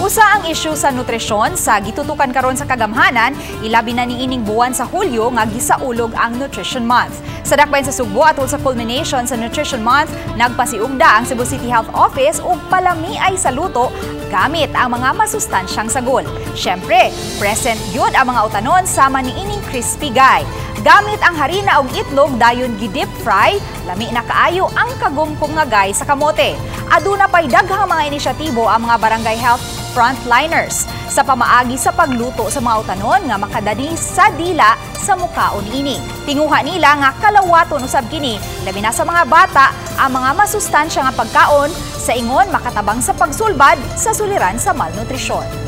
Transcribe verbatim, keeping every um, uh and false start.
Busa ang isyu sa nutrisyon sa gitutukan karon sa kagamhanan, ilabi na niining buwan sa Hulyo nga gisaulog ang Nutrition Month. Sa dakbayan sa Sugbo atol sa culmination sa Nutrition Month, nagpasiugda ang Cebu City Health Office og palamiay sa luto gamit ang mga masustansyang sagol. Syempre, present yun ang mga utanon sama niining crispy guy. Gamit ang harina og itlog dayon gi-deep fry, lami na kaayo ang kagumkum nga guy sa kamote. Aduna pay daghang mga inisyatibo ang mga barangay health frontliners sa pamaagi sa pagluto sa mga utanon nga makadani sa dila sa mukaon ini. Tinguha nila nga kalawaton usab kini, labi na sa mga bata ang mga masustansya nga pagkaon sa ingon makatabang sa pagsulbad sa suliran sa malnutrisyon.